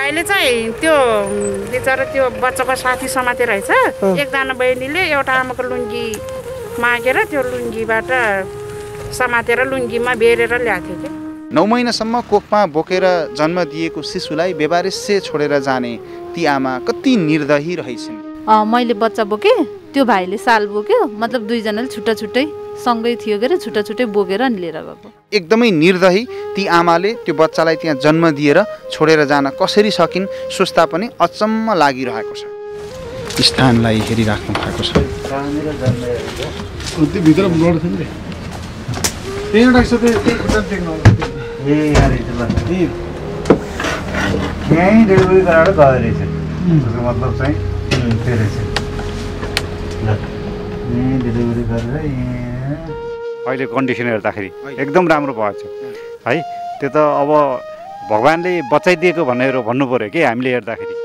भाइले चाहिँ त्यो बिचरा त्यो बच्चाको साथी समातेर रहेछ एकजना बहिनीले एउटा आमाको लुङ्गी मागेर त्यो लुङ्गीबाट समातेर लुङ्गीमा बेरेर ल्याएको थियो कि 9 महिनासम्म कोखमा बोकेर जन्म दिएको शिशुलाई बेबारेस्से छोडेर जाने ती आमा कति निर्दयी रहेछन्। मैले बच्चा बोकेँ, त्यो भाइले साल बोक्यो, मतलब दुईजनाले छुट्टा छुट्टै सँगै थियो के छुट्टा छुट्टै बोकेर अनि लिएर गएको। एकदमै निर्दयी ती आमाले त्यो बच्चालाई त्यहाँ जन्म दिएर छोडेर जान कसरी सकिन् सोच्दा पनि अचम्म लागिरहेको छ। स्थानलाई हेरिराख्नु भएको छ। भित्र ब्लड थियो नि त्यही डाक्टर साहब त्यही खुट्टा टेक्नोलोजी ए यार त्यो भन्दा नि यही डेलिभरी गराएर गए रहेछ। त्यसको मतलब चाहिँ त्यो रहेछ ल यही डेलिभरी गरेर अहिले कन्डिसन हेर्दाखेरि एकदम राम्रो भएछ है। त्यो त अब भगवानले बचाइदिएको भनेर भन्नु पर्यो कि हामीले हेर्दाखेरि।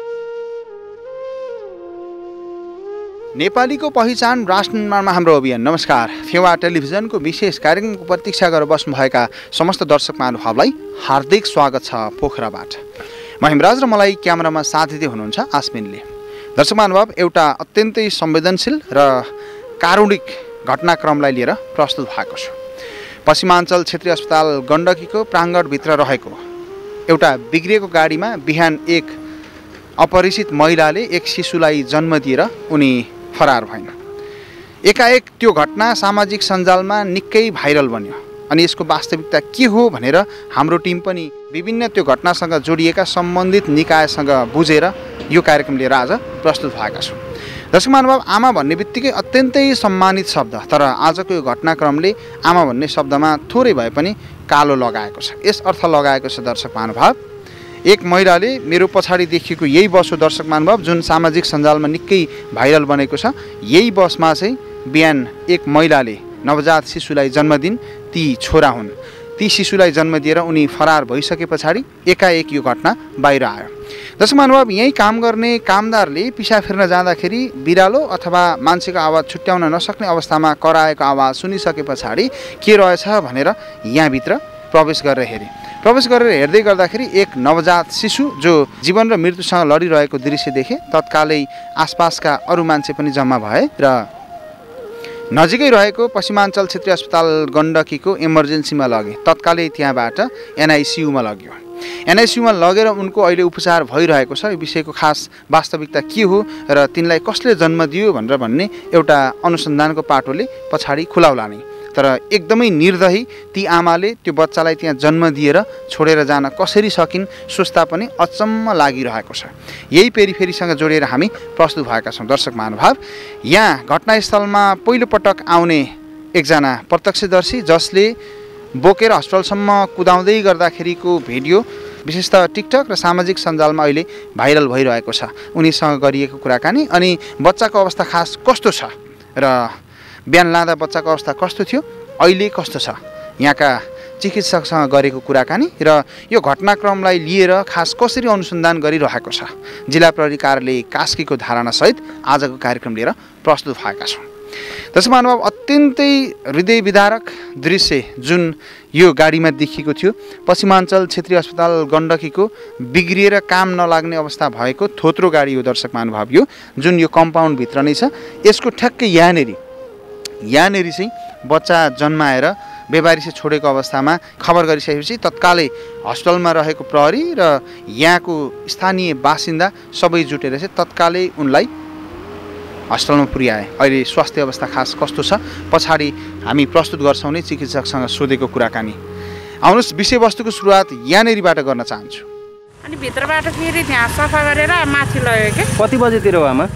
नेपालीको पहिचान राष्ट्र निर्माणमा हाम्रो अभियान। नमस्कार, फेवा टेलिभिजनको विशेष कार्यक्रमको प्रतीक्षा गरेर बस्नुभएका समस्त दर्शक महानुभावलाई हार्दिक स्वागत छ पोखराबाट। म हिमराज र मलाई क्यामेरामा साथ दिँदै हुनुहुन्छ आस्मिनले। दर्शक महानुभाव, एउटा अत्यन्तै संवेदनशील र कारुणिक घटनाक्रमलाई लिएर प्रस्तुत भएको छु। पश्चिमाञ्चल क्षेत्रीय अस्पताल गण्डकीको प्राङ्गणभित्र रहेको एउटा बिग्रिएको गाडीमा बिहान एक अपरिचित महिलाले एक शिशुलाई जन्म दिएर उनी फरार भइन्। एकाएक त्यो घटना सामाजिक सञ्जालमा निकै भाइरल बन्यो अनि यसको वास्तविकता के हो भनेर हाम्रो टिम पनि विभिन्न त्यो घटनासँग जोडिएका सम्बन्धित निकायसँग बुझेर यो कार्यक्रम लिएर आज प्रस्तुत भएका छौँ। दर्शक महानुभाव, आमा भन्ने बित्तिकै अत्यन्तै सम्मानित शब्द, तर आजको यो घटनाक्रमले आमा भन्ने शब्दमा थोरै भए पनि कालो लगाएको छ। यस अर्थ लगाएको छ दर्शक महानुभाव, एक महिलाले मेरो पछाडि देखिएको यही बस हो दर्शक महानुभाव, जुन सामाजिक सञ्जालमा निकै भाइरल बनेको छ। यही बसमा चाहिँ बिहान एक महिलाले नवजात शिशुलाई जन्म दिन्। ती छोरा हुन्। ती शिशुलाई जन्म दिएर उनी फरार भइसके पछाडि एकाएक यो घटना बाहिर आयो। दर्शक महानुभाव, यहीँ काम गर्ने कामदारले पिसा फेर्न जाँदाखेरि बिरालो अथवा मान्छेको आवाज छुट्याउन नसक्ने अवस्थामा कराएको आवाज सुनिसके पछाडि के रहेछ भनेर यहाँभित्र प्रवेश गरेर हेर्दै गर्दाखेरि एक नवजात शिशु जो जीवन र मृत्युसँग लडिरहेको दृश्य देखे। तत्कालै आसपासका अरू मान्छे पनि जम्मा भए र नजिकै रहेको पश्चिमाञ्चल क्षेत्रीय अस्पताल गण्डकीको इमर्जेन्सीमा लगे। तत्कालै त्यहाँबाट एनआइसियुमा लग्यो। एनआइसियुमा लगेर उनको अहिले उपचार भइरहेको छ। यो विषयको खास वास्तविकता के हो र तिनलाई कसले जन्म दियो भनेर भन्ने एउटा अनुसन्धानको पाटोले पछाडि खुलाउला नै। तर एकदमै निर्दयी ती आमाले त्यो बच्चालाई त्यहाँ जन्म दिएर छोडेर जान कसरी सकिन् सोच्दा पनि अचम्म लागिरहेको छ। यही पेरिफेरीसँग जोडेर हामी प्रस्तुत भएका छौँ। दर्शक महानुभाव, यहाँ घटनास्थलमा पहिलोपटक आउने एकजना प्रत्यक्षदर्शी जसले बोकेर हस्पिटलसम्म कुदाउँदै गर्दाखेरिको भिडियो विशेषतः टिकटक र सामाजिक सञ्जालमा अहिले भाइरल भइरहेको छ। उनीसँग गरिएको कुराकानी अनि बच्चाको अवस्था खास कस्तो छ र बिहान लाँदा बच्चाको अवस्था कस्तो थियो, अहिले कस्तो छ, यहाँका चिकित्सकसँग गरेको कुराकानी र यो घटनाक्रमलाई लिएर खास कसरी अनुसन्धान गरिरहेको छ जिल्ला प्रहरी कार्यालय कास्कीको धारणासहित आजको कार्यक्रम लिएर प्रस्तुत भएका छौँ। दर्शक महानुभाव, अत्यन्तै हृदय विदारक दृश्य जुन यो गाडीमा देखिएको थियो, पश्चिमाञ्चल क्षेत्रीय अस्पताल गण्डकीको बिग्रिएर काम नलाग्ने अवस्था भएको थोत्रो गाडी हो दर्शक महानुभाव। यो जुन यो कम्पाउन्डभित्र नै छ, यसको ठ्याक्कै यहाँनेरि चाहिँ बच्चा जन्माएर बेबारिसे छोडेको अवस्थामा खबर गरिसकेपछि तत्कालै हस्पिटलमा रहेको प्रहरी र यहाँको स्थानीय बासिन्दा सबै जुटेर चाहिँ तत्कालै उनलाई हस्पिटलमा पुर्याए। अहिले स्वास्थ्य अवस्था खास कस्तो छ पछाडि हामी प्रस्तुत गर्छौँ नै चिकित्सकसँग सोधेको कुराकानी। आउनुहोस्, विषयवस्तुको सुरुवात यहाँनेरिबाट गर्न चाहन्छु। अनि भित्रबाट फेरि त्यहाँ सफा गरेर माथि लग्यो कि। कति बजेतिर हो आमा?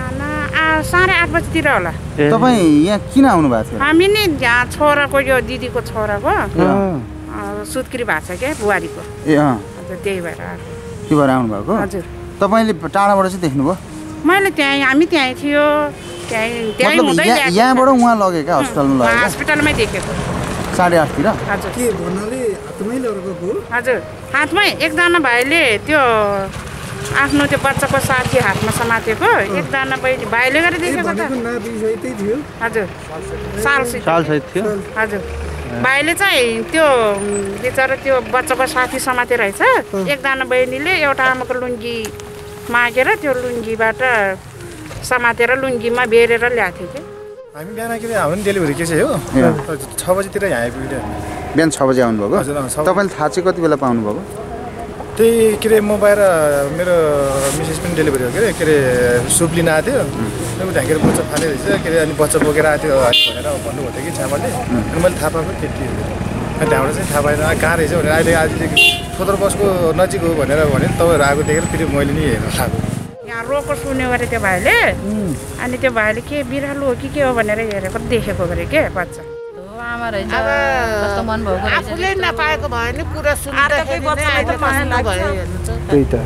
8:30 बजीतिर होला। तपाईँ यहाँ किन आउनु भएको थियो? हामी नि यहाँ छोराको यो दिदीको छोराको सुत्केरी भएको छ क्या बुहारीको। ए अँ, त्यही भएर आएको। के भएर आउनु भएको? हजुर। तपाईँले टाढाबाट चाहिँ देख्नुभयो? मैले हामी त्यहीँ थियो, त्यहीँ हुँदै यहाँबाट उहाँ लगे क्या हस्पिटलमा लगे? हस्पिटलमै देखेको 8:30 तिर। हजुर। के भन्नाले हातमै लगेको? हजुर, हातमै। एकजना भाइले त्यो आफ्नो त्यो बच्चाको साथी हातमा समातेको, एकजना भाइले गरेर देखेको त। नाति सहितै थियो? हजुर, सालसहित थियो। सालसहित थियो? हजुर। भाइले चाहिँ त्यो बिचरा त्यो बच्चाको साथी समातेर रहेछ एकजना बहिनीले एउटा आमाको लुङ्गी मागेर त्यो लुङ्गीबाट समातेर लुङ्गीमा बेरेर ल्याएको थियो कि हामी बिहान के अरे हाम्रो डेलिभरी केस हो 6 बजीतिर यहाँ आइपुग्यो बिहान 6 बजी आउनुभएको तपाईँले थाहा चाहिँ कति बेला पाउनुभएको त्यही के अरे म बाहिर मेरो मिसेस पनि डेलिभरी हो के अरे सुप लिन आएको थियो ढाकेर बच्चा फाले रहेछ के अरे अनि बच्चा बोकेर आएको थियो भनेर भन्नुभएको थियो कि छ्यामाले अनि मैले थाहा पाएको त्यति अनि त्यहाँबाट चाहिँ थाहा पाएन कहाँ रहेछ भनेर अहिले आज थोत्रो बसको नजिक हो भनेर भने तपाईँहरू आएको देखेर फेरि मैले नि हेर्न लाग्यो यहाँ रोको सुन्यो अरे त्यो भाइले अनि त्यो भाइले के बिरालो हो कि के हो भनेर हेरेको देखेको अरे के बच्चा आमा रहेछ कस्तो मन भएको रहेछ आफूले नपाएको भयो नि कुरा सुन्दाखेरि त्यही त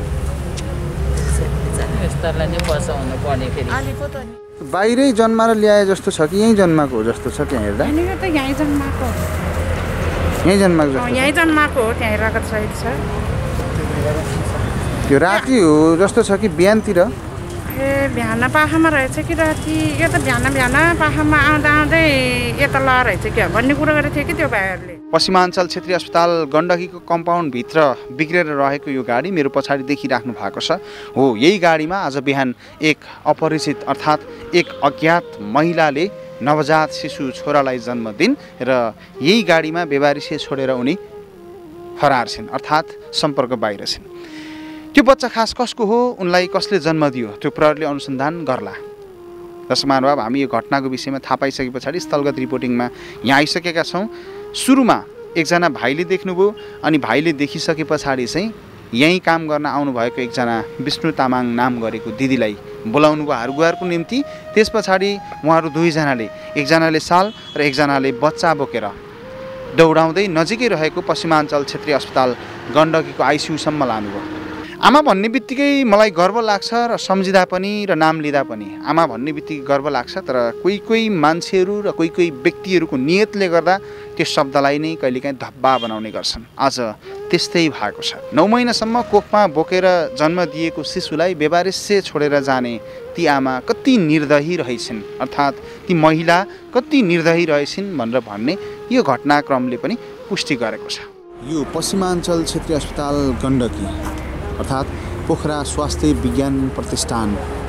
यस्तोलाई नि बचाउनु पर्ने फेरि बाहिरै जन्माएर ल्याए जस्तो छ कि यहीँ जन्माएको हो जस्तो छ त्यहाँ हेर्दा यो त यहीँ जन्माएको यहीँ जन्माएको जस्तो यहीँ जन्माएको हो त्यहाँ राखत सहित छ त्यो राति हो जस्तो छ कि बिहानतिर ए बिहान पाखामा रहेछ कि राति यो त बिहान पाखामा आउँदा आउँदै यता ल रहेछ क्या भन्ने कुरो गरेको थियो कि त्यो भाइहरूले पश्चिमाञ्चल क्षेत्रीय अस्पताल गण्डकीको कम्पाउन्डभित्र बिग्रेर रहेको यो गाडी मेरो पछाडि देखिराख्नु भएको छ हो यही गाडीमा आज बिहान एक अपरिचित अर्थात् एक अज्ञात महिलाले नवजात शिशु छोरालाई जन्म दिन् र यही गाडीमा बेबारिसे छोडेर उनी फरार छिन् अर्थात् सम्पर्क बाहिर छिन् त्यो बच्चा खास कसको हो उनलाई कसले जन्म दियो त्यो प्रहरीले अनुसन्धान गर्ला दर्शक महानुभाव हामी यो घटनाको विषयमा थाहा पाइसके पछाडि स्थलगत रिपोर्टिङमा यहाँ आइसकेका छौँ सुरुमा एकजना भाइले देख्नुभयो अनि भाइले देखिसके पछाडि चाहिँ यहीँ काम गर्न आउनुभएको एकजना विष्णु तामाङ नाम गरेको दिदीलाई बोलाउनु भयो हारगुहारको निम्ति त्यस पछाडि उहाँहरू दुईजनाले एकजनाले साल र एकजनाले बच्चा बोकेर दौडाउँदै नजिकै रहेको पश्चिमाञ्चल क्षेत्रीय अस्पताल गण्डकीको आइसियुसम्म लानुभयो आमा भन्ने बित्तिकै मलाई गर्व लाग्छ र सम्झिँदा पनि र नाम लिँदा पनि आमा भन्ने बित्तिकै गर्व लाग्छ तर कोही मान्छेहरू र कोही व्यक्तिहरूको नियतले गर्दा त्यो शब्दलाई नै कहिलेकाहीँ धब्बा बनाउने गर्छन् आज त्यस्तै भएको छ 9 महिनासम्म कोखमा बोकेर जन्म दिएको शिशुलाई बेबारिसे छोडेर जाने ती आमा कति निर्दयी रहेछन् अर्थात् ती महिला कति निर्दयी रहेछन् भनेर भन्ने यो घटनाक्रमले पनि पुष्टि गरेको छ यो पश्चिमाञ्चल क्षेत्रीय अस्पताल गण्डकी अर्थात् पोखरा स्वास्थ्य विज्ञान प्रतिष्ठान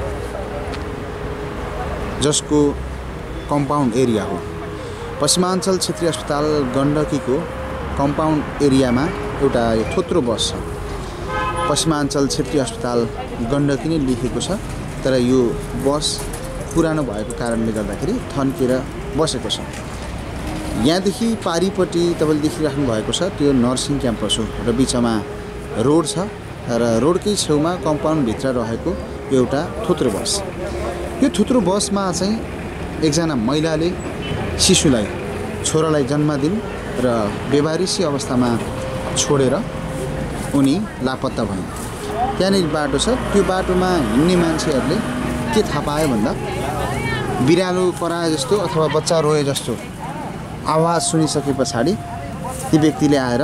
जसको कम्पाउन्ड एरिया हो पश्चिमाञ्चल क्षेत्रीय अस्पताल गण्डकीको कम्पाउन्ड एरियामा एउटा थोत्रो बस छ पश्चिमाञ्चल क्षेत्रीय अस्पताल गण्डकी नै लेखेको छ तर यो बस पुरानो भएको कारणले गर्दाखेरि थन्केर बसेको छ यहाँदेखि पारिपट्टि तपाईँले देखिराख्नु भएको छ त्यो नर्सिङ क्याम्पस हो र बिचमा रोड छ र रोडकै छेउमा कम्पाउन्डभित्र रहेको एउटा थोत्रो बस यो थोत्रो बसमा चाहिँ एकजना महिलाले शिशुलाई छोरालाई जन्म दिन् र बेबारिसी अवस्थामा छोडेर उनी लापत्ता भइन् त्यहाँनिर बाटो छ त्यो बाटोमा हिँड्ने मान्छेहरूले के थाहा पायो भन्दा बिरालो कराए जस्तो अथवा बच्चा रोए जस्तो आवाज सुनिसके पछाडि ती व्यक्तिले आएर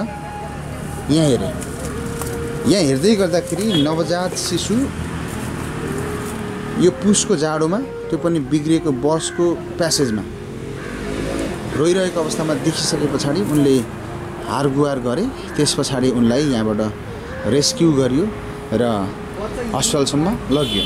यहाँ हेर्दै गर्दाखेरि नवजात शिशु यो पुसको जाडोमा त्यो पनि बिग्रिएको बसको प्यासेजमा रोइरहेको अवस्थामा देखिसके पछाडि उनले हारगुहार गरे त्यस पछाडि उनलाई यहाँबाट रेस्क्यु गरियो र हस्पिटलसम्म लगियो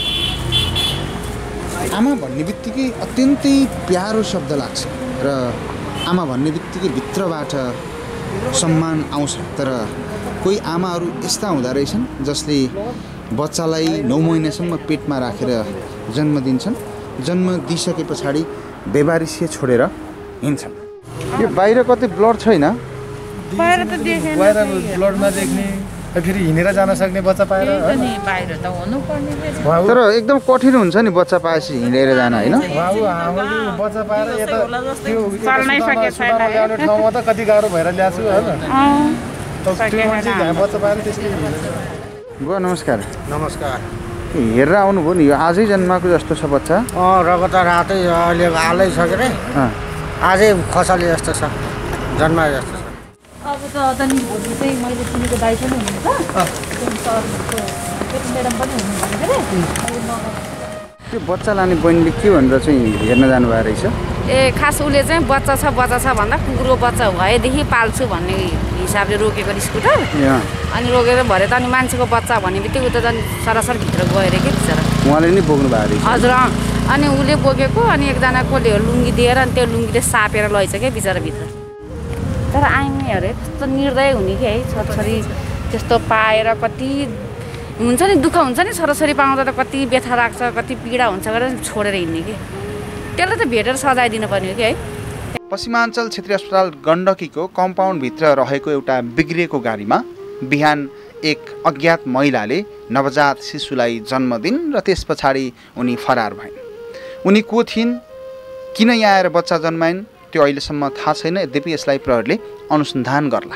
आमा भन्ने बित्तिकै अत्यन्तै प्यारो शब्द लाग्छ र आमा भन्ने बित्तिकै भित्रबाट सम्मान आउँछ तर कोही आमाहरू यस्ता हुँदो रहेछन् जसले बच्चालाई 9 महिनासम्म पेटमा राखेर जन्म दिन्छन् जन्म दिइसके पछाडि बेबारिसे छोडेर हिँड्छन् यो बाहिर कतै ब्लड छैन बाहिर त देखेन बाहिर ब्लड नदेख्ने फेरि हिँडेर जान सक्ने बच्चा पाएर बाहिर त हुनुपर्ने तर एकदम कठिन हुन्छ नि बच्चा पाएपछि हिँडेर जान होइन हामीले बच्चा पाएर यता त्यो चल्नै सकेको छैन ल्याउने ठाउँमा त कति गाह्रो भएर ल्याएको छु होइन त्यो मान्छे यहाँ बच्चा पाएर त्यसले बुवा नमस्कार नमस्कार हेरेर आउनुभयो नि यो आजै जन्माएको जस्तो छ बच्चा रगत रातै अहिले हालै छ के अरे आजै खसाले जस्तो छ जन्माए जस्तो छ अब त त्यहाँनिर भोलि चाहिँ मैले चिनेको दाइ पनि हुनुहुन्छ सरको म्याडम पनि हुनुहुन्छ के अरे त्यो बच्चा लाने बहिनीले के भनेर चाहिँ हेर्न जानुभएको रहेछ? खास उसले चाहिँ बच्चा छ भन्दा कुकुरको बच्चा भएदेखि पाल्छु भन्ने हिसाबले रोकेको स्कुटर। अनि रोकेर भरे त अनि मान्छेको बच्चा भन्ने बित्तिकै उता झन् सरासर भित्र गएर के बिचरा उहाँले नै बोक्नु भएको रहेछ? हजुर अनि उसले बोकेको अनि एकजनाकोले लुङ्गी दिएर अनि त्यो लुङ्गीले सापेर लैछ क्या बिचरा भित्र। तर आइमाईहरू कस्तो निर्दय हुने कि है, छोरछोरी त्यस्तो पाएर कति हुन्छ नि दुःख हुन्छ नि, छोराछोरी पाउँदा त कति व्यथा लाग्छ, कति पीडा हुन्छ गरेर छोडेर हिँड्ने कि त्यसलाई त भेटेर सजाय दिनुपर्ने हो कि है। पश्चिमाञ्चल क्षेत्रीय अस्पताल गण्डकीको कम्पाउन्डभित्र रहेको एउटा बिग्रिएको गाडीमा बिहान एक अज्ञात महिलाले नवजात शिशुलाई जन्म दिइन् र त्यस पछाडि उनी फरार भइन्। उनी को थिइन्, किन यहाँ आएर बच्चा जन्माइन् त्यो अहिलेसम्म थाहा छैन। यद्यपि यसलाई प्रहरीले अनुसन्धान गर्ला।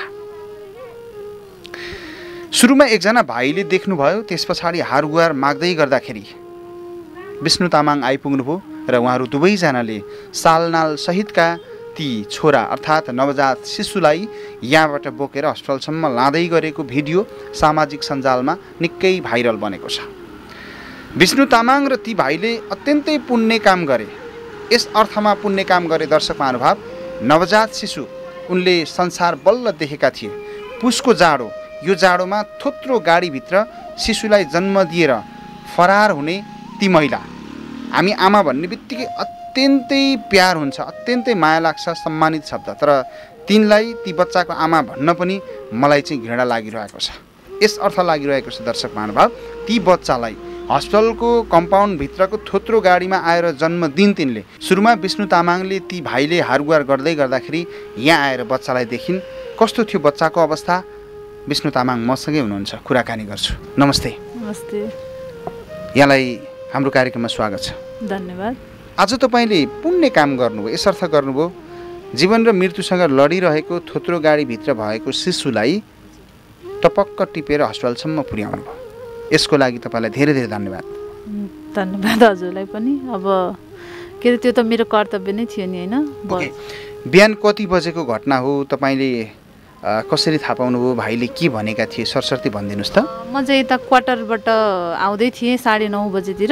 सुरुमा एकजना भाइले देख्नुभयो, त्यस पछाडि हारगुहार माग्दै गर्दाखेरि विष्णु तामाङ आइपुग्नुभयो र उहाँहरू दुवैजनाले सालनाल सहितका ती छोरा अर्थात् नवजात शिशुलाई यहाँबाट बोकेर अस्पतालसम्म लाँदै गरेको भिडियो सामाजिक सञ्जालमा निकै भाइरल बनेको छ। विष्णु तामाङ र ती भाइले अत्यन्तै पुण्य काम गरे। यस अर्थमा पुण्य काम गरे दर्शक महानुभाव, नवजात शिशु उनले संसार बल्ल देखेका थिए। पुसको जाडो, यो जाडोमा थोत्रो गाडीभित्र शिशुलाई जन्म दिएर फरार हुने ती महिला, हामी आमा भन्ने बित्तिकै अत्यन्तै प्यार हुन्छ, अत्यन्तै माया लाग्छ, सम्मानित शब्द। तर तिनलाई ती बच्चाको आमा भन्न पनि मलाई चाहिँ घृणा लागिरहेको छ। यस अर्थ लागिरहेको छ दर्शक महानुभाव, ती बच्चालाई हस्पिटलको कम्पाउन्डभित्रको थोत्रो गाडीमा आएर जन्म दिन तिनले। सुरुमा विष्णु तामाङले ती भाइले हारगुहार गर्दै गर्दाखेरि यहाँ आएर बच्चालाई देखिन्। कस्तो थियो बच्चाको अवस्था? विष्णु तामाङ मसँगै हुनुहुन्छ, कुराकानी गर्छु। नमस्ते। नमस्ते। यहाँलाई हाम्रो कार्यक्रममा स्वागत छ। धन्यवाद। आज तपाईँले पुण्य काम गर्नुभयो, यस अर्थ गर्नुभयो, जीवन र मृत्युसँग लडिरहेको थोत्रो गाडीभित्र भएको शिशुलाई टपक्क टिपेर हस्पिटलसम्म पुर्याउनु भयो। यसको लागि तपाईँलाई धेरै धेरै धन्यवाद। धन्यवाद हजुरलाई पनि। अब के अरे त्यो त मेरो कर्तव्य नै थियो नि, होइन? बिहान कति बजेको घटना हो? तपाईँले कसरी थाहा पाउनुभयो? भाइले के भनेका थिए? सरसर्ती भनिदिनुहोस् त। म चाहिँ यता क्वार्टरबाट आउँदै थिएँ 9:30 बजेतिर।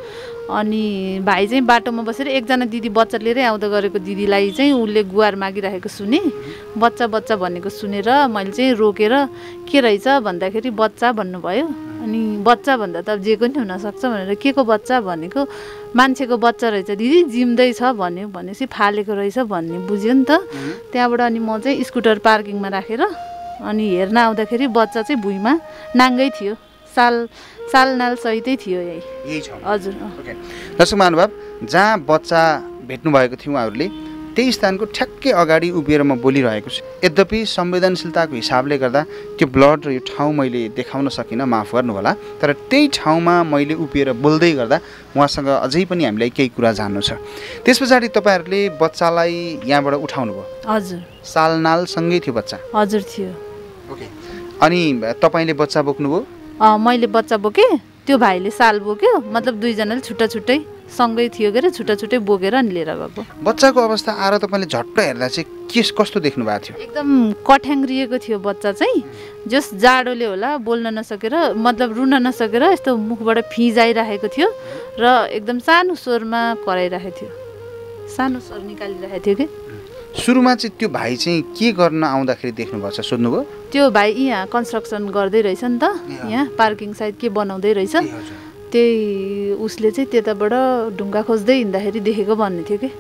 अनि भाइ चाहिँ बाटोमा बसेर एकजना दिदी बच्चा लिएरै आउँदा गरेको दिदीलाई चाहिँ उसले गुहार मागिरहेको सुने। बच्चा बच्चा भनेको सुनेर मैले चाहिँ रोकेर के रहेछ भन्दाखेरि बच्चा भन्नुभयो। अनि बच्चा भन्दा त अब जे पनि हुनसक्छ भनेर के को बच्चा भनेको मान्छेको बच्चा रहेछ दिदी, जिम्दैछ भन्यो। भनेपछि फालेको रहेछ भन्ने बुझ्यो नि त। त्यहाँबाट अनि म चाहिँ स्कुटर पार्किङमा राखेर अनि हेर्न आउँदाखेरि बच्चा चाहिँ भुइँमा नाङ्गै थियो, सालनाल सहितै थियो। यही छ हजुर। दर्शक महानुभाव, जहाँ बच्चा भेट्नुभएको थियो उहाँहरूले त्यही स्थानको ठ्याक्कै अगाडि उभिएर म बोलिरहेको छु। यद्यपि संवेदनशीलताको हिसाबले गर्दा त्यो ब्लड र यो ठाउँ मैले देखाउन सकिनँ, माफ गर्नुहोला। तर त्यही ठाउँमा मैले उभिएर बोल्दै गर्दा उहाँसँग अझै पनि हामीलाई केही कुरा जान्नु छ। त्यस पछाडि तपाईँहरूले बच्चालाई यहाँबाट उठाउनु भयो? हजुर। सालनालसँगै थियो बच्चा? हजुर थियो। ओके। अनि तपाईँले बच्चा बोक्नुभयो? मैले बच्चा बोकेँ, त्यो भाइले साल बोक्यो। मतलब दुईजनाले छुट्टा छुट्टै सँगै थियो के अरे, छुट्टा छुट्टै बोकेर अनि लिएर गएको। बच्चाको अवस्था आएर तपाईँले झट्ट हेर्दा चाहिँ कस्तो देख्नु भएको थियो? एकदम कठ्याङ्ग्रिएको थियो बच्चा चाहिँ। जस जाडोले होला बोल्न नसकेर, मतलब रुन नसकेर यस्तो मुखबाट फिजाइरहेको थियो र एकदम सानो स्वरमा कराइरहेको थियो, सानो स्वर निकालिरहेको थियो कि। सुरुमा चाहिँ त्यो भाइ चाहिँ के गर्न आउँदाखेरि देख्नुभएको छ, सोध्नुभयो? त्यो भाइ यहाँ कन्स्ट्रक्सन गर्दै रहेछ नि त, यहाँ पार्किङ साइड के बनाउँदै रहेछ, त्यही उसले चाहिँ त्यताबाट ढुङ्गा खोज्दै हिँड्दाखेरि देखेको भन्ने थियो कि।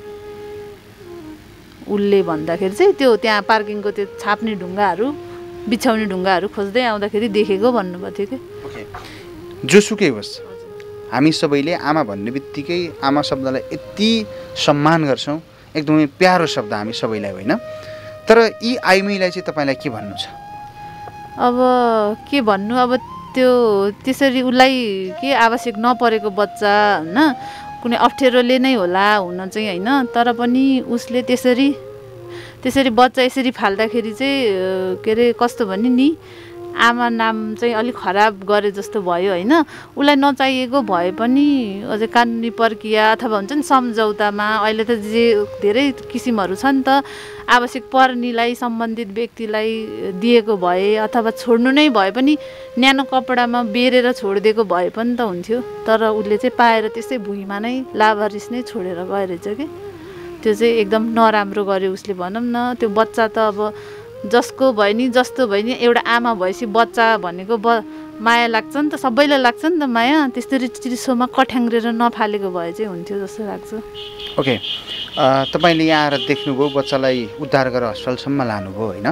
उसले भन्दाखेरि चाहिँ त्यो त्यहाँ पार्किङको त्यो छाप्ने ढुङ्गाहरू, बिछाउने ढुङ्गाहरू खोज्दै आउँदाखेरि देखेको भन्नुभएको थियो कि। जोसुकै होस्, हामी सबैले आमा भन्ने बित्तिकै आमा शब्दलाई यति सम्मान गर्छौँ, एकदमै प्यारो शब्द हामी सबैलाई, होइन? तर यी आइमीलाई चाहिँ तपाईँलाई के भन्नु छ? अब के भन्नु, अब त्यो त्यसरी उसलाई के आवश्यक नपरेको बच्चा, होइन, कुनै अप्ठ्यारोले नै होला हुन चाहिँ, होइन? तर पनि उसले त्यसरी बच्चा यसरी फाल्दाखेरि चाहिँ के अरे कस्तो भने नि, आमा नाम चाहिँ अलिक खराब गरे जस्तो भयो होइन। उसलाई नचाहिएको भए पनि अझै कानुनी प्रक्रिया अथवा हुन्छ नि सम्झौतामा अहिले त जे धेरै किसिमहरू छ नि त, आवश्यक पर्नेलाई सम्बन्धित व्यक्तिलाई दिएको भए अथवा छोड्नु नै भए पनि न्यानो कपडामा बेरेर छोडिदिएको भए पनि त हुन्थ्यो। तर उसले चाहिँ पाएर त्यसै भुइँमा नै लावारिस नै छोडेर गए रहेछ कि। त्यो चाहिँ एकदम नराम्रो गर्यो उसले भनौँ न। त्यो बच्चा त अब जसको भयो नि जस्तो भयो नि, एउटा आमा भएपछि बच्चा भनेको माया लाग्छ नि त, सबैलाई लाग्छ नि त माया। त्यसरी चिसोमा कठ्याङ्ग्रेर नफालेको भए चाहिँ हुन्थ्यो जस्तो लाग्छ। ओके, तपाईँले यहाँ आएर देख्नुभयो, बच्चालाई उद्धार गरेर हस्पिटलसम्म लानुभयो होइन।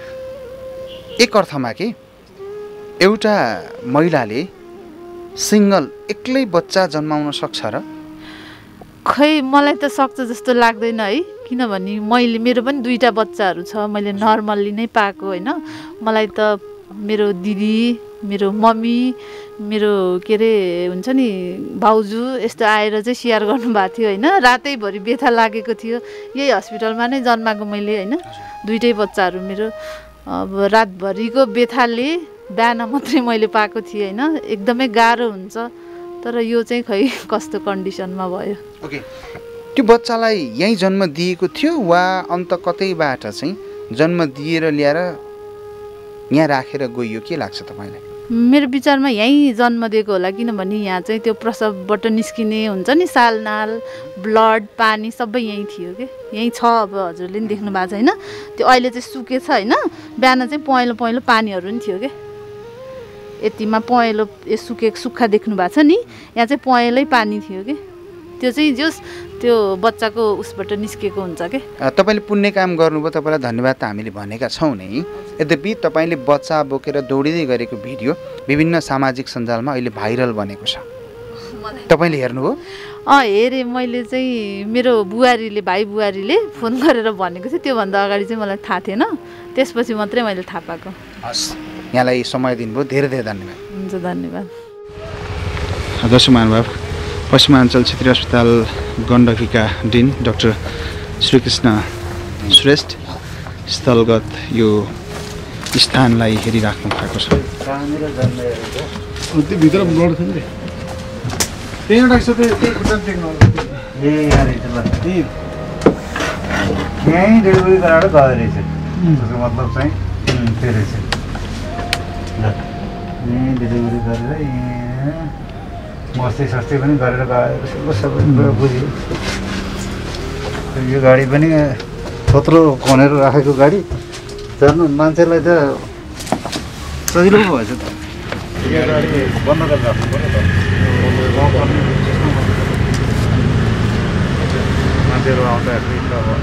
एक अर्थमा कि एउटा महिलाले सिङ्गल एक्लै बच्चा जन्माउन सक्छ र? खै मलाई त सक्छ जस्तो लाग्दैन है, किनभने मेरो पनि 2टा बच्चाहरू छ, मैले नर्मल्ली नै पाएको होइन। मलाई त मेरो दिदी, मेरो मम्मी, मेरो के अरे हुन्छ नि भाउजू यस्तो आएर चाहिँ स्याहार गर्नुभएको थियो होइन। रातैभरि व्यथा लागेको थियो, यही हस्पिटलमा नै जन्माएको मैले होइन। 2टै बच्चाहरू मेरो। अब रातभरिको व्यथाले बिहान मात्रै मैले पाएको थिएँ होइन। एकदमै गाह्रो हुन्छ, तर यो चाहिँ खै कस्तो कन्डिसनमा भयो। ओके, त्यो बच्चालाई यहीँ जन्म दिएको थियो वा अन्त कतैबाट चाहिँ जन्म दिएर ल्याएर यहाँ राखेर गइयो, के लाग्छ तपाईँलाई? मेरो विचारमा यहीँ जन्म दिएको होला, किनभने यहाँ चाहिँ त्यो प्रसवबाट निस्किने हुन्छ नि सालनाल, ब्लड, पानी सबै यहीँ थियो कि। यहीँ छ, अब हजुरले पनि देख्नु भएको छ होइन। त्यो अहिले चाहिँ सुकेछ होइन। बिहान चाहिँ पहेँलो पहेँलो पानीहरू पनि थियो कि। यतिमा पहेँलो सुक्खा देख्नु भएको छ नि, यहाँ चाहिँ पहेँलै पानी थियो कि। त्यो चाहिँ जस त्यो बच्चाको उसबाट निस्केको हुन्छ कि। तपाईँले पुण्य काम गर्नुभयो, तपाईँलाई धन्यवाद त हामीले भनेका छौँ नै। यद्यपि तपाईँले बच्चा बोकेर दौडिँदै गरेको भिडियो विभिन्न सामाजिक सञ्जालमा अहिले भाइरल बनेको छ, तपाईँले हेर्नुभयो? हेरेँ मैले चाहिँ। मेरो भाइ बुहारीले फोन गरेर भनेको थियो, त्योभन्दा अगाडि चाहिँ मलाई थाहा थिएन, त्यसपछि मात्रै मैले थाहा पाएको। हस्, यहाँलाई समय दिनुभयो, धेरै धेरै धन्यवाद। हुन्छ, धन्यवाद। दर्शक महानुभाव, पश्चिमाञ्चल क्षेत्रीय अस्पताल गण्डकीका डिन डाक्टर श्रीकृष्ण श्रेष्ठ स्थलगत यो स्थानलाई हेरिराख्नु भएको छ। भित्र ब्लड थियो नि, त्यही एउटा यहीँ डेलिभरी गराएर गयो रहेछ। त्यसको मतलब चाहिँ त्यो रहेछ। यहीँ डेलिभरी गरेर मस्ती सस्ती पनि गरेर गयो, सबै बुझ्यो। यो गाडी पनि थोत्रो खनेर राखेको गाडी, झन् मान्छेलाई त सजिलो पो भएछ त। यो गाडी बन्द गरेर राख्नु पऱ्यो त, मान्छेहरू आउँदाखेरि त अब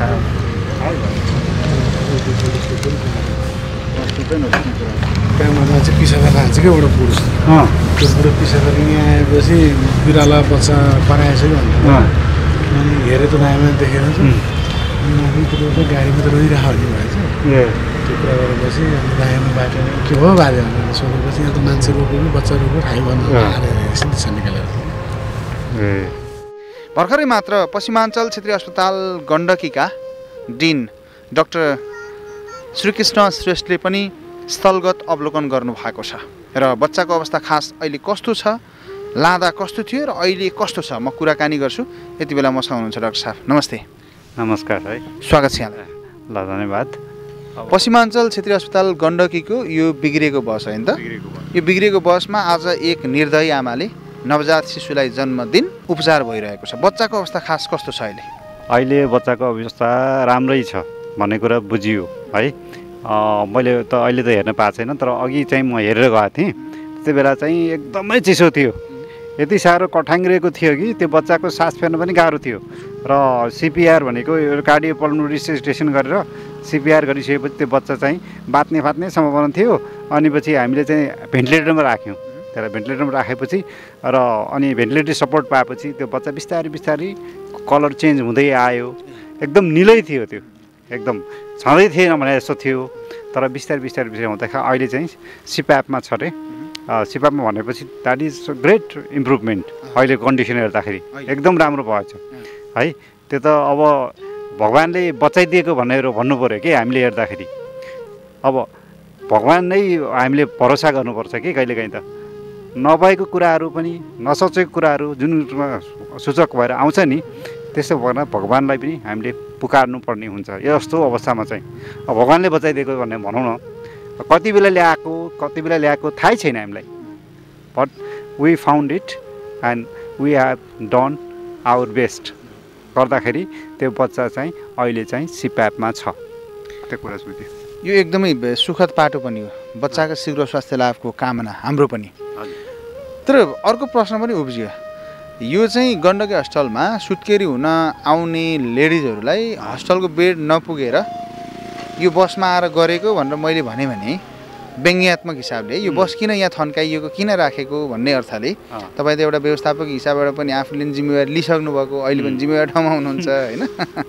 त्यहाँमा मान्छे पिसा गरेर खान्छ क्या एउटा पुरुष। त्यो बुढो पिसा गरेर यहाँ आएपछि बिराला बच्चा बनाएछ कि भन्दा अनि हेरेर त नयाँ देखेर चाहिँ गाडीमा त रोइरहेको हुने भएछ। त्यो कुरा गरेपछि अनि नयाँमा बाटो के हो बाजे भनेर सोधेपछि यहाँ त मान्छे रोक्यो बच्चा रोक्यो खाइ भन्नु निकालेर। भर्खरै मात्र पश्चिमाञ्चल क्षेत्रीय अस्पताल गण्डकीका डिन डाक्टर श्रीकृष्ण श्रेष्ठले पनि स्थलगत अवलोकन गर्नुभएको छ र बच्चाको अवस्था खास अहिले कस्तो छ, लाँदा कस्तो थियो र अहिले कस्तो छ, म कुराकानी गर्छु। यति बेला मसँग हुनुहुन्छ डाक्टर साहब, नमस्ते। नमस्कार है, स्वागत छ यहाँलाई। ल धन्यवाद। पश्चिमाञ्चल क्षेत्रीय अस्पताल गण्डकीको यो बिग्रेको बस होइन त? यो बिग्रेको बसमा आज एक निर्दयी आमाले नवजात शिशुलाई जन्मदिन उपचार भइरहेको छ। बच्चाको अवस्था खास कस्तो छ अहिले? अहिले बच्चाको अवस्था राम्रै छ भन्ने कुरा बुझियो है। मैले त अहिले त हेर्न पाएको छैन, तर अघि चाहिँ म हेरेर गएको थिएँ। त्यति बेला चाहिँ एकदमै चिसो थियो, यति साह्रो कठाङ्ग्रिएको थियो कि त्यो बच्चाको सास फेर्न पनि गाह्रो थियो। र सिपिआर भनेको कार्डियो पल्मोनरी रिससिटेसन गरेर सिपिआर गरिसकेपछि त्यो बच्चा चाहिँ बात्ने सम्भावना थियो। अनि पछि हामीले चाहिँ भेन्टिलेटरमा राख्यौँ। त्यसलाई भेन्टिलेटरमा राखेपछि र अनि भेन्टिलेटर सपोर्ट पाएपछि त्यो बच्चा बिस्तारै कलर चेन्ज हुँदै आयो। एकदम निलै थियो, त्यो एकदम छँदै थिएन भने जस्तो थियो। तर बिस्तारै हुँदाखेरि अहिले चाहिँ सिप्यापमा छ अरे। सिप्यापमा भनेपछि द्याट इज ग्रेट इम्प्रुभमेन्ट। अहिले कन्डिसन हेर्दाखेरि एकदम राम्रो भएछ है। त्यो त अब भगवान्ले बचाइदिएको भनेर भन्नु पऱ्यो कि हामीले हेर्दाखेरि। अब भगवान् नै हामीले भरोसा गर्नुपर्छ कि कहिलेकाहीँ त नभएको कुराहरू पनि नसोचेको कुराहरू जुन सूचक भएर आउँछ नि त्यस्तो भएर भगवान्लाई पनि हामीले पुकार्नु पर्ने हुन्छ। यस्तो अवस्थामा चाहिँ भगवान्ले बचाइदिएको भन्ने भनौँ न, कति बेला ल्याएको थाहै छैन हामीलाई, but we found it and we have done our best गर्दाखेरि त्यो बच्चा चाहिँ अहिले चाहिँ सिप्यापमा छ। त्यो कुरा बुझ्यो। यो एकदमै सुखद पाटो पनि हो, बच्चाको शीघ्र स्वास्थ्य लाभको कामना हाम्रो पनि। तर अर्को प्रश्न पनि उब्जियो, यो चाहिँ गण्डकी हस्पिटलमा सुत्केरी हुन आउने लेडिजहरूलाई हस्पिटलको बेड नपुगेर यो बसमा आएर गरेको भनेर मैले भने व्यङ्ग्यात्मक हिसाबले यो बस किन यहाँ थन्काइएको, किन राखेको भन्ने अर्थले तपाईँ त एउटा व्यवस्थापक हिसाबबाट पनि आफूले जिम्मेवारी लिइसक्नु भएको, अहिले पनि जिम्मेवारी ठाउँमा हुनुहुन्छ होइन।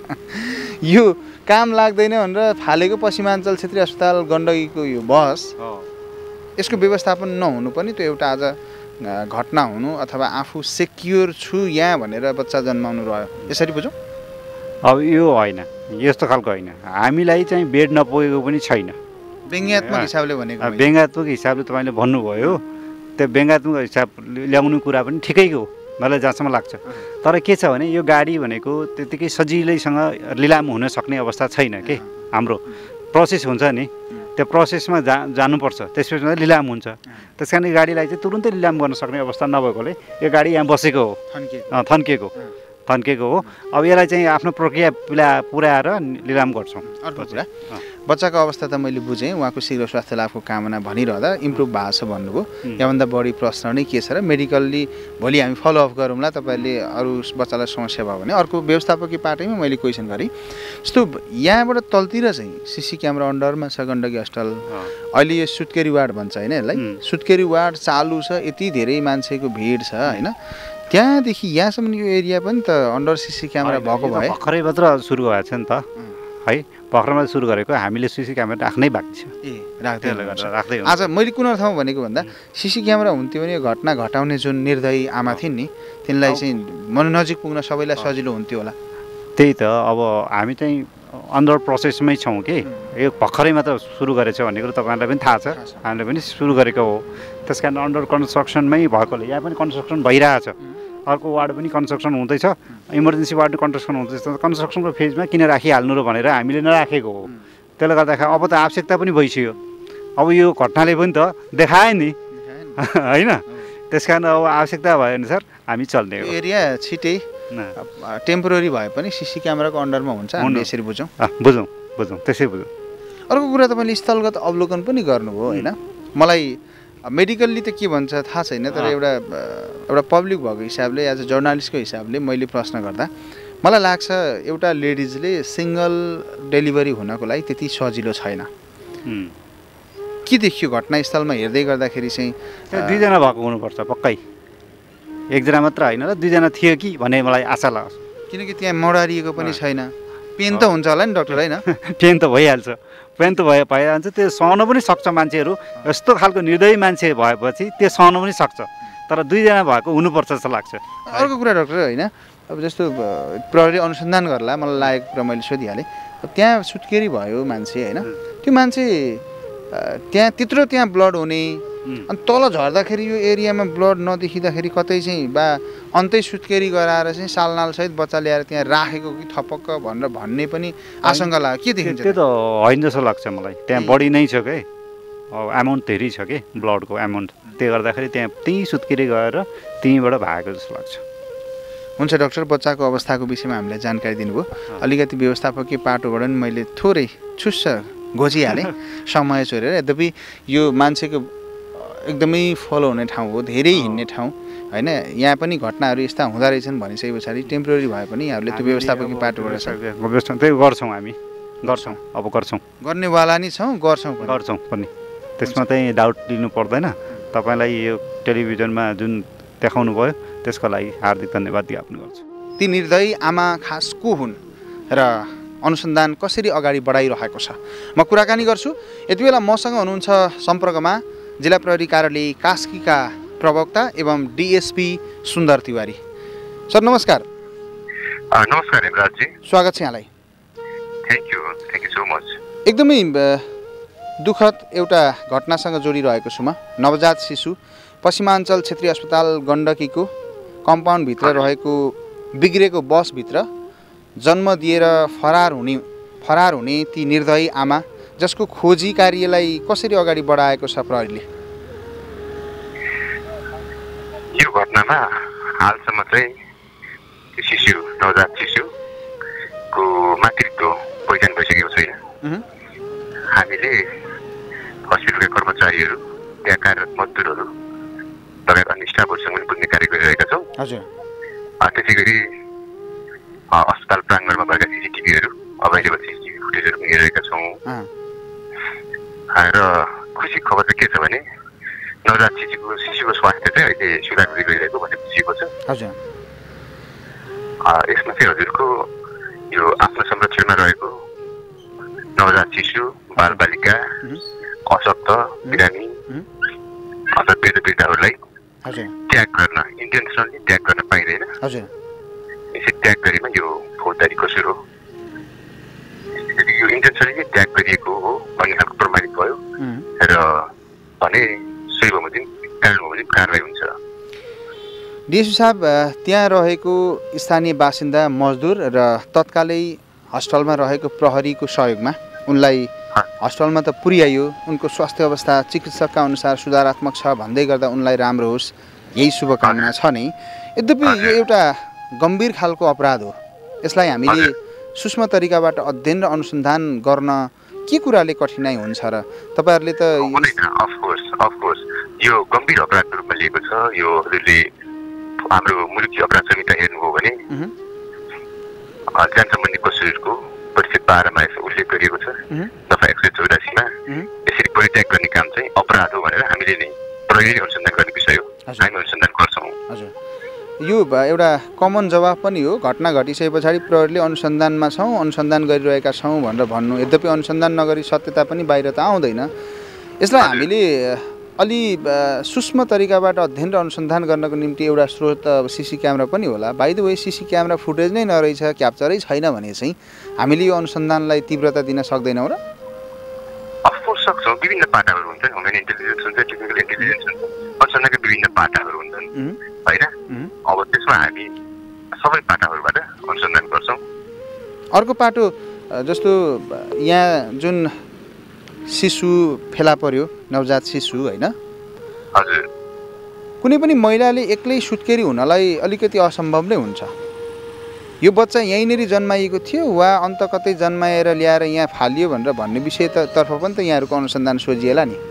यो काम लाग्दैन भनेर फालेको पश्चिमाञ्चल क्षेत्रीय अस्पताल गण्डकीको यो बस, यसको व्यवस्थापन नहुनु पनि त्यो एउटा आज घटना हुनु अथवा आफू सेक्योर छु यहाँ भनेर बच्चा जन्माउनु रह्यो, यसरी बुझौँ। अब यो होइन, यस्तो खालको होइन, हामीलाई चाहिँ बेड नपुगेको पनि छैन। व्यङ्ग्यात्मक हिसाबले भनेको, व्यङ्ग्यात्मक हिसाबले तपाईँले भन्नुभयो, त्यो व्यङ्ग्यात्मक हिसाब ल्याउनु कुरा पनि ठिकैको हो, मलाई जहाँसम्म लाग्छ। तर के छ भने यो गाडी भनेको त्यतिकै सजिलैसँग लिलाम हुन सक्ने अवस्था छैन कि, हाम्रो प्रोसेस हुन्छ नि, त्यो प्रोसेसमा जानुपर्छ, त्यसपछि लिलाम हुन्छ। त्यस कारण गाडीलाई चाहिँ तुरुन्तै लिलाम गर्न सक्ने अवस्था नभएकोले यो गाडी यहाँ बसेको हो, थन्केको हो। अब यसलाई चाहिँ आफ्नो प्रक्रिया पुऱ्याएर लिलाम गर्छौँ। अर्को कुरा, बच्चाको अवस्था त मैले बुझेँ, उहाँको शीघ्र स्वास्थ्य लाभको कामना भनिरहँदा इम्प्रुभ भएको छ भन्नुभयो। यहाँभन्दा बढी प्रश्न नै के छ र मेडिकल्ली भोलि हामी फलोअप गरौँला, तपाईँले अरू बच्चालाई समस्या भयो भने। अर्को व्यवस्थापकीय पार्टीमा मैले क्वेसन गरेँ, जस्तो यहाँबाट तलतिर चाहिँ सिसी क्यामेरा अन्डरमा छ गण्डकी हस्पिटल, अहिले यो सुत्केरी वार्ड भन्छ होइन यसलाई, सुत्केरी वार्ड चालु छ, यति धेरै मान्छेको भिड छ होइन, त्यहाँदेखि यहाँसम्म यो एरिया पनि त अन्डर सिसी क्यामेरा भएको भए भर्खरै मात्र सुरु भएको छ नि त है, भर्खरमा सुरु गरेको, हामीले सिसी क्यामेरा राख्नै बाँकी छ। राख्दै आज मैले कुन अर्थमा भनेको भन्दा सिसी क्यामेरा हुन्थ्यो भने यो घटना घटाउने जुन निर्दयी आमा थिइन् नि, तिनलाई चाहिँ नजिक पुग्न सबैलाई सजिलो हुन्थ्यो होला। त्यही त, अब हामी चाहिँ अन्डर प्रोसेसमै छौँ कि, यो भर्खरै मात्र सुरु गरेछ भन्ने कुरो तपाईँलाई पनि थाहा छ, हामीले पनि सुरु गरेको हो। त्यस कारण अन्डर कन्स्ट्रक्सनमै भएकोले यहाँ पनि कन्स्ट्रक्सन भइरहेछ, अर्को वार्ड पनि कन्स्ट्रक्सन हुँदैछ, इमर्जेन्सी वार्ड कन्स्ट्रक्सन हुँदैछ। कन्स्ट्रक्सनको फेजमा किन राखिहाल्नु र भनेर हामीले नराखेको हो। त्यसले गर्दाखेरि अब त आवश्यकता पनि भइसक्यो, अब यो घटनाले पनि त देखायो नि होइन। त्यस कारण अब आवश्यकता भए अनुसार हामी चल्ने हो। एरिया छिटै टेम्पोररी भए पनि सिसी क्यामेराको अन्डरमा हुन्छ, हामीले यसरी बुझौँ त्यसै बुझौँ। अर्को कुरा, तपाईँले स्थलगत अवलोकन पनि गर्नुभयो होइन। मलाई मेडिकल्ली त के भन्छ थाहा छैन, तर एउटा पब्लिक भएको हिसाबले, एज अ जर्नलिस्टको हिसाबले मैले प्रश्न गर्दा मलाई लाग्छ एउटा लेडिजले सिङ्गल डेलिभरी हुनको लागि त्यति सजिलो छैन। के देखियो घटनास्थलमा हेर्दै गर्दाखेरि चाहिँ? दुईजना भएको हुनुपर्छ पक्कै, एकजना मात्र होइन र दुईजना थियो कि भन्ने मलाई आशा लाग्छ। किनकि त्यहाँ मडारिएको पनि छैन। पेन त हुन्छ होला नि डक्टर होइन? पेन त भइहाल्छ, पेन त भइहाल्छ, त्यो सहन पनि सक्छ मान्छेहरू। यस्तो खालको निर्दयी मान्छे भएपछि त्यो सहन पनि सक्छ, तर दुईजना भएको हुनुपर्छ जस्तो लाग्छ। अर्को कुरा डक्टर होइन, अब जस्तो प्रहरी अनुसन्धान गर्ला मलाई लागेको कुरा मैले सोधिहालेँ, त्यहाँ सुत्केरी भयो मान्छे होइन, त्यो मान्छे त्यहाँ ब्लड हुने, अनि तल झर्दाखेरि यो एरियामा ब्लड नदेखिँदाखेरि कतै चाहिँ अन्तै सुत्केरी गराएर चाहिँ सालनालसहित बच्चा ल्याएर त्यहाँ राखेको कि थपक्क भन्ने पनि आशंका लाग्यो। के देखिन्छ? त्यो त होइन जस्तो लाग्छ मलाई, त्यहाँ बढी नै छ कि, एमाउन्ट धेरै छ कि ब्लडको एमाउन्ट, त्यसले गर्दाखेरि त्यहीँ सुत्केरी गएर त्यहीँबाट भागेको जस्तो लाग्छ। हुन्छ डाक्टर, बच्चाको अवस्थाको विषयमा हामीलाई जानकारी दिनुभयो। अलिकति व्यवस्थापकीय पाटोबाट पनि मैले थोरै छुस्स घोचिहालेँ समय छोडेर। यद्यपि यो मान्छेको एकदमै फलो हुने ठाउँ हो, धेरै हिँड्ने ठाउँ होइन, यहाँ पनि घटनाहरू यस्ता हुँदो रहेछन् भनिसके पछाडि टेम्पोररी भए पनि यहाँहरूले त्यो व्यवस्थापकीय पाटोबाट त्यही गर्छौँ, हामी गर्छौँ, अब गर्छौँ, गर्नेवाला नि छौँ, गर्छौँ पनि। त्यसमा चाहिँ डाउट लिनु पर्दैन। तपाईँलाई यो टेलिभिजनमा जुन देखाउनु भयो त्यसको लागि हार्दिक धन्यवाद ज्ञापन गर्छु। ती निर्दयी आमा खास को हुन् र अनुसन्धान कसरी अगाडि बढाइरहेको छ, म कुराकानी गर्छु। यति बेला मसँग हुनुहुन्छ सम्पर्कमा जिल्ला प्रहरी कार्यालय कास्कीका प्रवक्ता एवं डिएसपी सुन्दर तिवारी। सर नमस्कार। नमस्कार हेमराजजी, स्वागत छ यहाँलाई। Thank you so much. एकदमै दुःखद एउटा घटनासँग जोडिरहेको छु म। नवजात शिशु पश्चिमाञ्चल क्षेत्रीय अस्पताल गण्डकीको कम्पाउन्डभित्र रहेको बिग्रेको बसभित्र जन्म दिएर फरार हुने ती निर्दयी आमा जसको खोजी कार्यलाई कसरी अगाडि बढाएको छ प्रहरीले? यो घटनामा हालसम्म चाहिँ शिशु नवजात शिशुको मातृत्व पहिचान भइसकेको छैन। हामीले हस्पिटलका कर्मचारीहरू, त्यहाँ कार्यरत मजदुरहरू लगायत अन्य स्टाफहरूसँग पनि बुझ्ने कार्य गरिरहेका छौँ। हजुर। त्यसै गरी अस्पताल प्राङ्गणमा भएका सिसिटिभीहरू, अभाइलेबल सिसिटिभी फुटेजहरू पनि हेरिरहेका छौँ। र खुसीको खबर चाहिँ के छ भने नवजात शिशुको स्वास्थ्य चाहिँ अहिले सुधार गरिरहेको भन्ने बुझिएको छ। हजुर। यसमा चाहिँ हजुरको यो आफ्नो संरक्षणमा रहेको नवजात शिशु, बालबालिका, अशक्त, बिरामी अथवा वृद्धहरूलाई त्याग गर्न, इन्टेन्सनली त्याग गर्न पाइँदैन। यसरी त्याग गरेमा यो फौजदारी कसुर हो। यो इन्टेन्सनली त्याग गरिएको हो भन्ने खालको प्रमाणित भयो र भने सही बमोजिम कारवाही हुन्छ। डिएसपी साहब, त्यहाँ रहेको स्थानीय बासिन्दा, मजदुर र तत्कालै हस्पिटलमा रहेको प्रहरीको सहयोगमा उनलाई हस्पिटलमा त पुर्याइयो। उनको स्वास्थ्य अवस्था चिकित्सकका अनुसार सुधारात्मक छ भन्दै गर्दा उनलाई राम्रो होस्, यही शुभकामना छ नै। यद्यपि यो एउटा गम्भीर खालको अपराध हो। यसलाई हामीले सूक्ष्म तरिकाबाट अध्ययन र अनुसन्धान गर्न के कुराले कठिनाइ हुन्छ र? तपाईँहरूले त अफकोर्स यो गम्भीर अपराधको रूपमा लिएको छ। यो हजुरले हाम्रो मुलुकी अपराध संहिता हेर्नुभयो भने जान सम्बन्धी कसुरको परिषद 12 मा यसो उल्लेख गरिएको छ। दफा 184 मा यसरी परित्याग गर्ने काम चाहिँ अपराध हो भनेर हामीले नै प्रहरीले अनुसन्धान गर्ने विषय हो। हामी अनुसन्धान गर्छौँ। हजुर, यो एउटा कमन जवाफ पनि हो। घटना घटिसके पछाडि प्रहरीले अनुसन्धानमा छौँ, अनुसन्धान गरिरहेका छौँ भनेर भन्नु, यद्यपि अनुसन्धान नगरी सत्यता पनि बाहिर त आउँदैन। यसलाई हामीले अलि सूक्ष्म तरिकाबाट अध्ययन र अनुसन्धान गर्नको निम्ति एउटा स्रोत सिसी क्यामेरा पनि होला। By the way CC camera footage नै नरहेछ, क्याप्चरै छैन भने चाहिँ हामीले यो अनुसन्धानलाई तीव्रता दिन सक्दैनौँ र? अफकोर्स सक्छौँ। विभिन्न पाटाहरू हुन्छन्, ह्युमन इन्टेलिजेन्स हुन्छ, टेक्निकल इन्टेलिजेन्स हुन्छ, अनुसन्धानका विभिन्न पाटाहरू हुन्छन् होइन। अब त्यसमा हामी सबै पाटाहरूबाट अनुसन्धान गर्छौँ। अर्को पाटो जस्तो यहाँ जुन शिशु फेला पर्यो, नवजात शिशु होइन, हजुर, कुनै पनि महिलाले एक्लै सुत्केरी हुनलाई अलिकति असम्भव नै हुन्छ। यो बच्चा यहीँनिर जन्माइएको थियो वा अन्त कतै जन्माएर ल्याएर यहाँ फालियो भनेर भन्ने विषयतर्फ पनि त यहाँहरूको अनुसन्धान सोझिएला नि?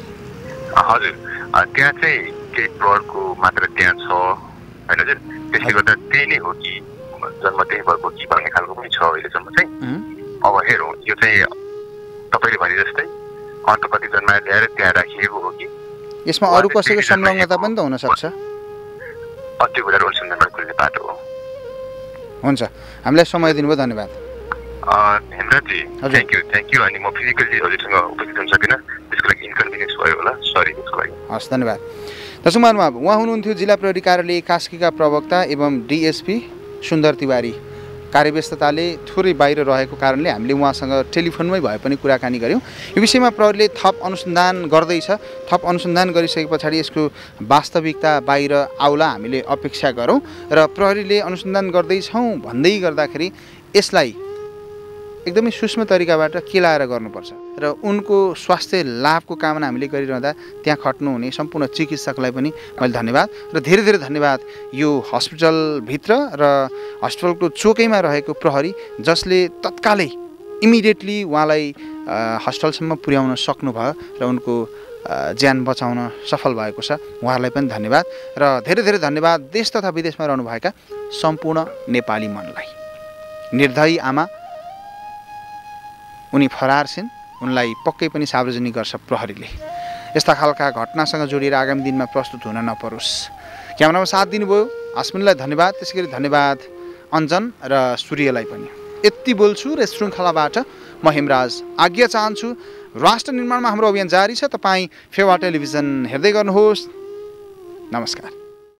हजुर, त्यहाँ चाहिँ केही ब्लडको मात्रा त्यहाँ छ होइन हजुर। त्यसले गर्दा त्यही नै हो कि जन्म त्यही भएको कि भन्ने खालको पनि छ अहिलेसम्म चाहिँ। अब हेरौँ, यो चाहिँ तपाईँले भने जस्तै अन्त कति जन्माएर ल्याएर त्यहाँ राखिएको हो कि यसमा अरू कसैको संलग्नता पनि त हुनसक्छ। त्यो कुरा अनुसन्धानमा खुल्ने बाटो हो। हुन्छ, हामीलाई समय दिनुभयो, धन्यवाद। Hemraji, thank you. अनि म फिजिकली हजुरसँग उपस्थित हुन सकिनँ, त्यसको लागि इन्कन्भिनियन्स भयो होला, सरी त्यसको लागि। हस्, धन्यवाद। दर्शक महानुभाव, उहाँ हुनुहुन्थ्यो जिल्ला प्रहरी कार्यालय कास्कीका प्रवक्ता एवं डिएसपी सुन्दर तिवारी। कार्यव्यस्तताले थोरै बाहिर रहेको कारणले हामीले उहाँसँग टेलिफोनमै भए पनि कुराकानी गऱ्यौँ। यो विषयमा प्रहरीले थप अनुसन्धान गर्दैछ। थप अनुसन्धान गरिसके पछाडि यसको वास्तविकता बाहिर आउला हामीले अपेक्षा गरौँ र प्रहरीले अनुसन्धान गर्दैछौँ भन्दै गर्दाखेरि यसलाई एकदमै सूक्ष्म तरिकाबाट केलाएर गर्नुपर्छ र उनको स्वास्थ्य लाभको कामना हामीले गरिरहँदा त्यहाँ खट्नुहुने सम्पूर्ण चिकित्सकलाई पनि मैले धन्यवाद र धेरै धेरै धन्यवाद यो हस्पिटलभित्र र हस्पिटलको चोकैमा रहेको प्रहरी जसले तत्कालै इमिडिएटली उहाँलाई हस्पिटलसम्म पुर्याउन सक्नुभयो र उनको ज्यान बचाउन सफल भएको छ। उहाँहरूलाई पनि धन्यवाद र धेरै धेरै धन्यवाद देश तथा विदेशमा रहनुभएका सम्पूर्ण नेपाली मनलाई। निर्दयी आमा, उनी फरार छिन्, उनलाई पक्कै पनि सार्वजनिक गर्छ प्रहरीले। यस्ता खालका घटनासँग जोडिएर आगामी दिनमा प्रस्तुत हुन नपरोस्। क्यामेरामा साथ दिनुभयो आस्मिनलाई धन्यवाद, त्यसै गरी धन्यवाद अञ्जन र सूर्यलाई पनि। यति बोल्छु र श्रृङ्खलाबाट म हेमराज आज्ञा चाहन्छु। राष्ट्र निर्माणमा हाम्रो अभियान जारी छ। तपाईँ फेवा टेलिभिजन हेर्दै गर्नुहोस्। नमस्कार।